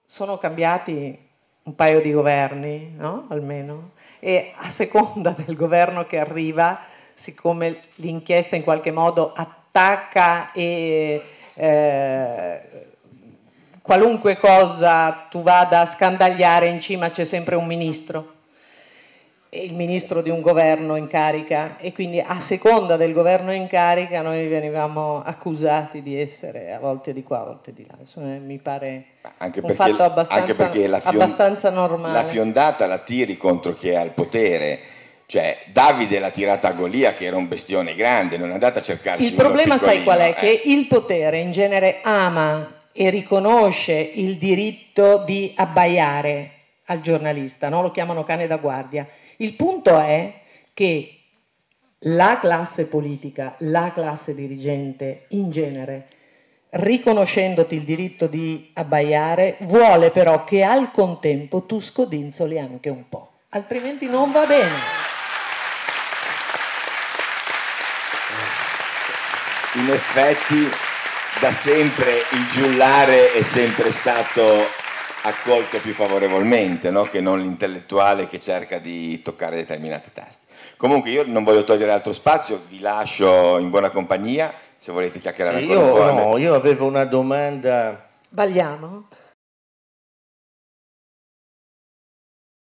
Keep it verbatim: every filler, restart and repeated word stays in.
sono cambiati un paio di governi, no? Almeno, e a seconda del governo che arriva, siccome l'inchiesta in qualche modo attacca e eh, qualunque cosa tu vada a scandagliare, in cima c'è sempre un ministro, e il ministro di un governo in carica, e quindi a seconda del governo in carica noi venivamo accusati di essere a volte di qua, a volte di là. Insomma, mi pare anche un perché, fatto abbastanza, anche perché la, fion, abbastanza normale. La fiondata la tiri contro chi è al potere. Cioè, Davide l'ha tirata a Golia, che era un bestione grande, non è andata a cercarsi il problema, sai qual è? eh. Che il potere in genere ama e riconosce il diritto di abbaiare al giornalista, no? Lo chiamano cane da guardia. Il punto è che la classe politica, la classe dirigente in genere, riconoscendoti il diritto di abbaiare, vuole però che al contempo tu scodinzoli anche un po', altrimenti non va bene. In effetti, da sempre il giullare è sempre stato accolto più favorevolmente, no? Che non l'intellettuale che cerca di toccare determinati tasti. Comunque io non voglio togliere altro spazio, vi lascio in buona compagnia, se volete chiacchierare sì, ancora io, un po'. No, io avevo una domanda. Balliamo?